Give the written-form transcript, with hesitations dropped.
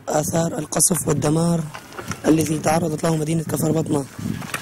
آثار القصف والدمار الذي تعرضت له مدينة كفر بطنة.